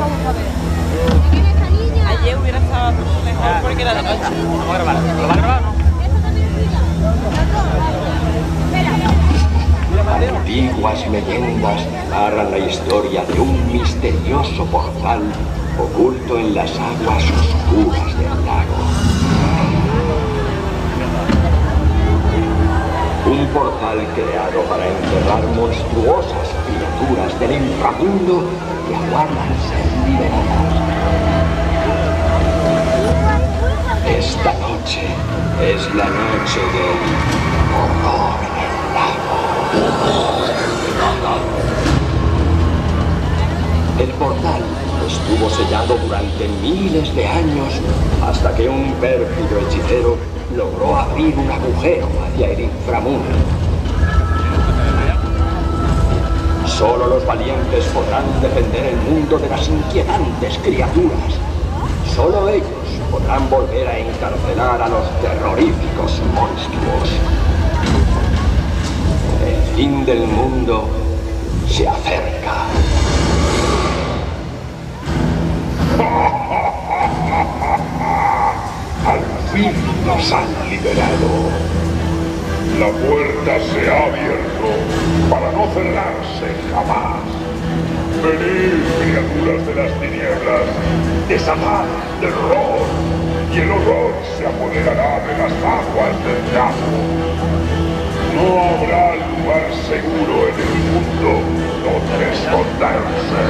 Ayer hubiera estado mejor porque era de noche. Vamos a grabar. ¿Lo va a grabar o no? Antiguas leyendas narran la historia de un misterioso portal oculto en las aguas oscuras del lago. Un portal creado para encerrar monstruosas criaturas del inframundo que aguardan ser liberadas. Esta noche es la noche del horror en el lago. El portal estuvo sellado durante miles de años hasta que un pérfido hechicero logró abrir un agujero hacia el inframundo. Solo los valientes podrán defender el mundo de las inquietantes criaturas. Solo ellos podrán volver a encarcelar a los terroríficos monstruos. El fin del mundo se acerca. Al fin nos han liberado. La puerta se ha abierto para no cerrarse jamás. Venid, criaturas de las tinieblas, desatad terror, y el horror se apoderará de las aguas del lago. No habrá lugar seguro en el mundo donde esconderse.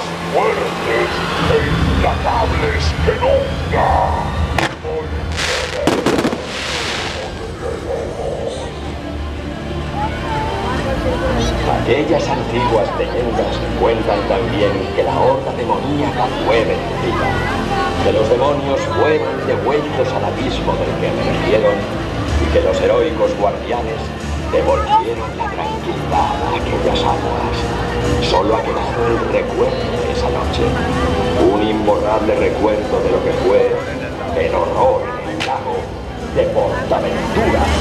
fuertes e implacables que nunca. Aquellas antiguas leyendas cuentan también que la horda demoníaca fue vencida, que los demonios fueron devueltos al abismo del que emergieron y que los heroicos guardianes devolvieron la tranquilidad a aquellas aguas. Solo ha quedado el recuerdo de esa noche, un imborrable recuerdo de lo que fue el horror en el lago de Portaventura.